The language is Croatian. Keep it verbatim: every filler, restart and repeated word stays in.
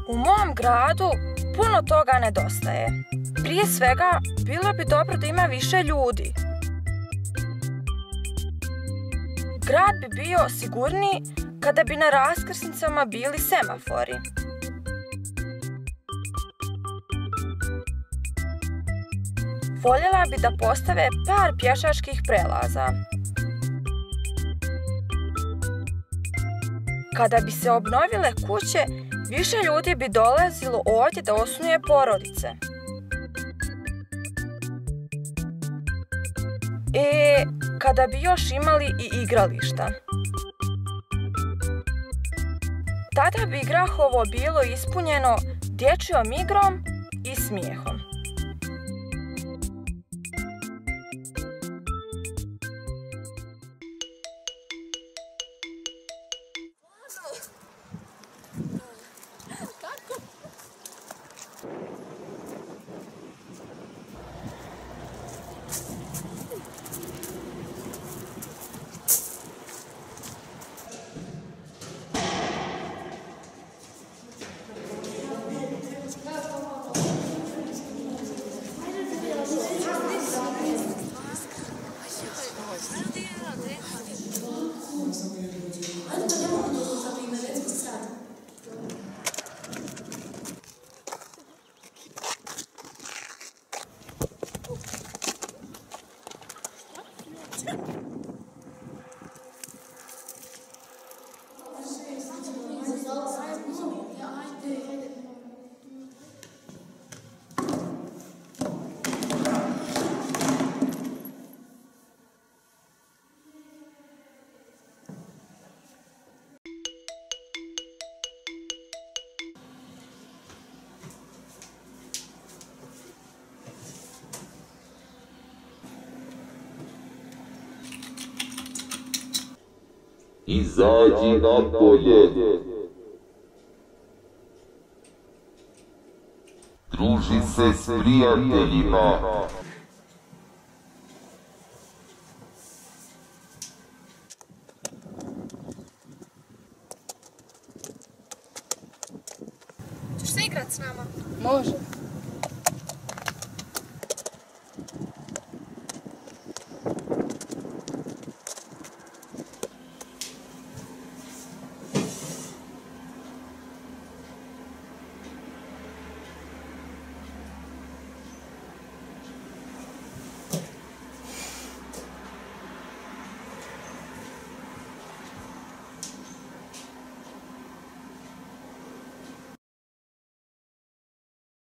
U mom gradu puno toga nedostaje. Prije svega, bilo bi dobro da ima više ljudi. Grad bi bio sigurniji kada bi na raskrsnicama bili semafori. Voljela bi da postave par pješačkih prelaza. Kada bi se obnovile kuće, više ljudi bi dolazilo ovdje da osnuje porodice. E, kada bi još imali i igrališta. Tada bi Grahovo bilo ispunjeno dječjom igrom i smijehom. Izađi napolje, druži se s prijateljima. Ćeš se igrat s nama? Može.